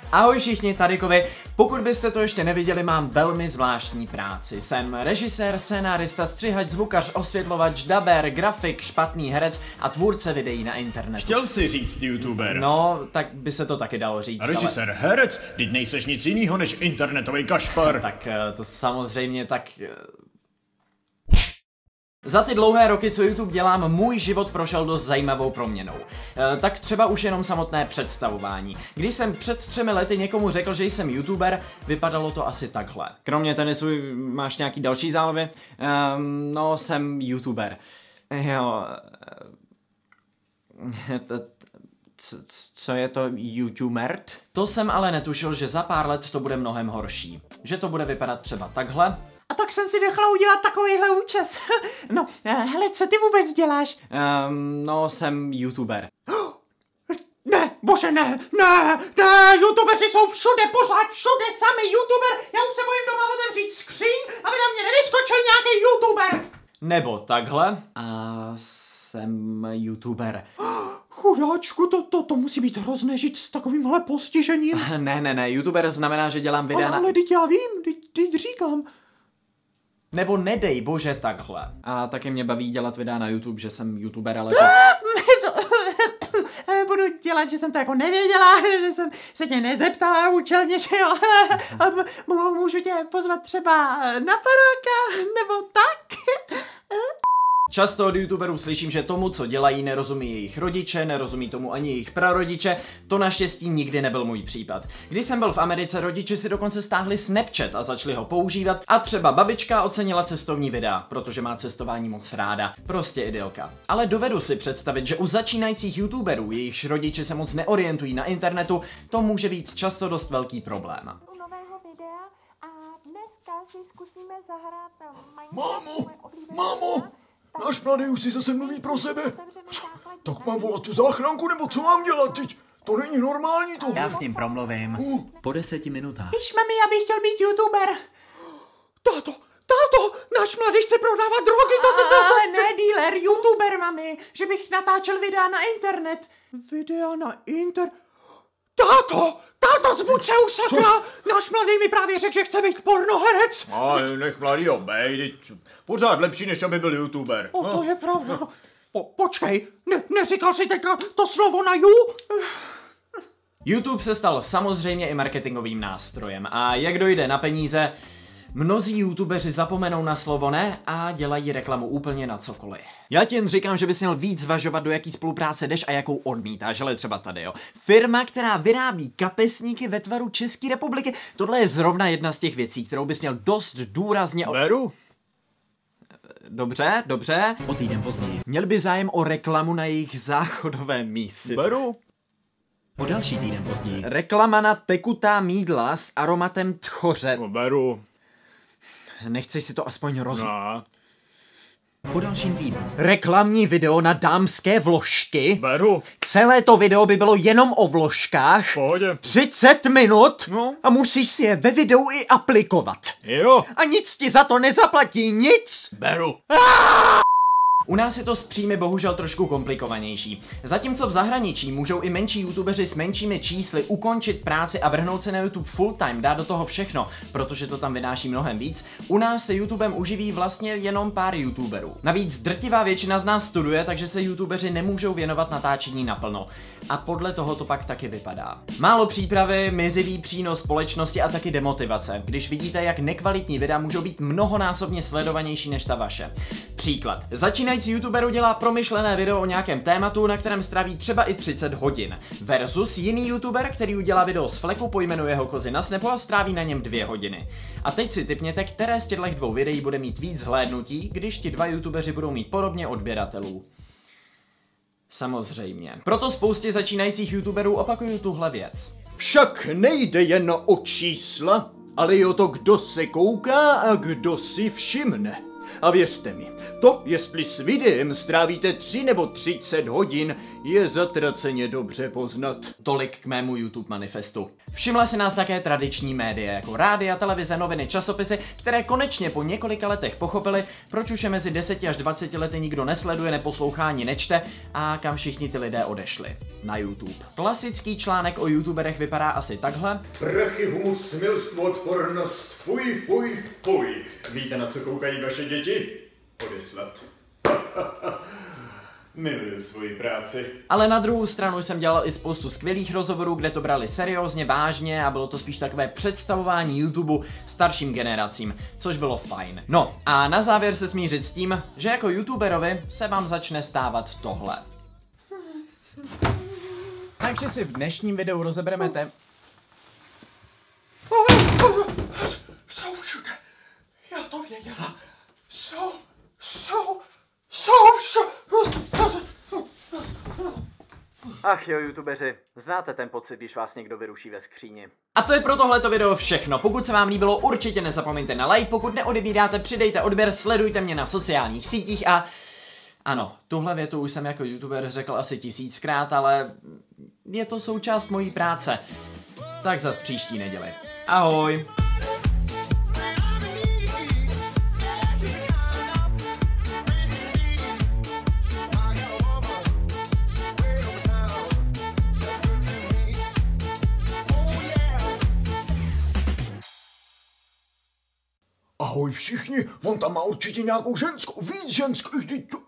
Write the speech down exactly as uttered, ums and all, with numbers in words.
Ahoj všichni, tady Kovy. Pokud byste to ještě neviděli, mám velmi zvláštní práci. Jsem režisér, scénárista, střihač, zvukař, osvětlovač, daber, grafik, špatný herec a tvůrce videí na internetu. Chtěl jsi říct youtuber. No, tak by se to taky dalo říct. Režisér, ale... herec, teď nejseš nic jinýho než internetový kašpar. Tak to samozřejmě tak... Za ty dlouhé roky, co YouTube dělám, můj život prošel dost zajímavou proměnou. E, tak třeba už jenom samotné představování. Když jsem před třemi lety někomu řekl, že jsem YouTuber, vypadalo to asi takhle. Kromě tenisu máš nějaký další zálohy? Um, no, jsem YouTuber. Jo... Co je to YouTuber? To jsem ale netušil, že za pár let to bude mnohem horší. Že to bude vypadat třeba takhle. A tak jsem si nechala udělat takovýhle účes. No, hele, co ty vůbec děláš? Um, no, jsem YouTuber. Ne, bože, ne, ne, ne, YouTubeři jsou všude, pořád všude, sami YouTuber. Já už se bojím doma otevřít skříň, aby na mě nevyskočil nějaký YouTuber. Nebo takhle. A jsem YouTuber. Chudáčku, to, to, to musí být hrozné žít s takovýmhle postižením. Ne, ne, ne, YouTuber znamená, že dělám videa ale, na... Ale teď já vím, teď, teď říkám. Nebo nedej bože takhle. A taky mě baví dělat videa na YouTube, že jsem YouTuber, ale to... Budu dělat, že jsem to jako nevěděla, že jsem se tě nezeptala účelně, že jo. Můžu tě pozvat třeba na panáka, nebo tak. Často od youtuberů slyším, že tomu, co dělají, nerozumí jejich rodiče, nerozumí tomu ani jejich prarodiče. To naštěstí nikdy nebyl můj případ. Když jsem byl v Americe, rodiče si dokonce stáhli Snapchat a začali ho používat a třeba babička ocenila cestovní videa, protože má cestování moc ráda. Prostě idylka. Ale dovedu si představit, že u začínajících youtuberů, jejichž rodiče se moc neorientují na internetu, to může být často dost velký problém. U nového videa a dneska si zkusíme zahrát na Mámo, mámo! Náš mladý už si zase mluví pro sebe. Tak mám volat tu záchranku, nebo co mám dělat teď? To není normální tohle. Já s ním promluvím. Uh. Po deseti minutách. Víš, mami, já bych chtěl být YouTuber. Táto, táto, náš mladý chce prodávat drogy. To, to, to, to. Ale ne dealer, YouTuber, mami. Že bych natáčel videa na internet. Videa na inter... Táto, táto, zbuď se už sakra. Náš mladý mi právě řekl, že chce být pornoherec. Ale nech mladý obej, pořád lepší, než aby byl YouTuber. O, to je pravda. Po, počkej, ne, neříkal jsi teďka to slovo na you? YouTube se stal samozřejmě i marketingovým nástrojem a jak dojde na peníze, mnozí youtubeři zapomenou na slovo ne a dělají reklamu úplně na cokoliv. Já ti jen říkám, že bys měl víc zvažovat, do jaký spolupráce jdeš a jakou odmítáš, ale třeba tady, jo. Firma, která vyrábí kapesníky ve tvaru České republiky, tohle je zrovna jedna z těch věcí, kterou bys měl dost důrazně... Beru. Dobře, dobře. O týden později. Měl by zájem o reklamu na jejich záchodovém místě. Beru. O další týden později. Reklama na tekutá mýdla s aromatem tchoře. No, beru. Nechceš si to aspoň roz... No. Po dalším týdnu. Reklamní video na dámské vložky. Beru. Celé to video by bylo jenom o vložkách. Pohodě. třicet minut No. a musíš si je ve videu i aplikovat. Jo. A nic ti za to nezaplatí, nic. Beru. U nás je to s příjmy bohužel trošku komplikovanější. Zatímco v zahraničí můžou i menší youtubeři s menšími čísly ukončit práci a vrhnout se na YouTube full time, dát do toho všechno, protože to tam vynáší mnohem víc, u nás se YouTubem uživí vlastně jenom pár youtuberů. Navíc drtivá většina z nás studuje, takže se youtubeři nemůžou věnovat natáčení naplno. A podle toho to pak taky vypadá. Málo přípravy, mizivý přínos společnosti a taky demotivace, když vidíte, jak nekvalitní videa můžou být mnohonásobně sledovanější než ta vaše. Příklad. Začínající youtuber udělá promyšlené video o nějakém tématu, na kterém stráví třeba i třicet hodin. Versus jiný youtuber, který udělá video z fleku, pojmenuje ho kozy na Snapu a stráví na něm dvě hodiny. A teď si tipněte, které z těchto dvou videí bude mít víc zhlédnutí, když ti dva youtubeři budou mít podobně odběratelů. Samozřejmě. Proto spoustě začínajících youtuberů opakuju tuhle věc. Však nejde jen o čísla, ale i o to, kdo se kouká a kdo si všimne. A věřte mi, to, jestli s videem strávíte tři nebo třicet hodin, je zatraceně dobře poznat. Tolik k mému YouTube manifestu. Všimla si nás také tradiční média, jako rádia, televize, noviny, časopisy, které konečně po několika letech pochopili, proč už je mezi deseti až dvaceti lety nikdo nesleduje, neposlouchá ani nečte a kam všichni ty lidé odešli. Na YouTube. Klasický článek o youtuberech vypadá asi takhle. Prachy, humus, smilstvo, odpornost, fuj, fuj, fuj. Víte, na co koukají vaše děti? Odeslat. Miluju svoji práci. Ale na druhou stranu jsem dělal i spoustu skvělých rozhovorů, kde to brali seriózně, vážně a bylo to spíš takové představování YouTube starším generacím, což bylo fajn. No a na závěr se smířit s tím, že jako youtuberovi se vám začne stávat tohle. Takže si v dnešním videu rozebereme té... Jsou všude. Já to věděla. Jsou, jsou, jsou všude. Ach jo, youtubeři, znáte ten pocit, když vás někdo vyruší ve skříni. A to je pro tohleto video všechno. Pokud se vám líbilo, určitě nezapomeňte na like, pokud neodebíráte, přidejte odběr, sledujte mě na sociálních sítích a... Ano, tuhle větu už jsem jako youtuber řekl asi tisíckrát, ale je to součást mojí práce. Tak zas příští neděli. Ahoj! Ahoj všichni, on tam má určitě nějakou ženskou, víc ženskou, vždyť to...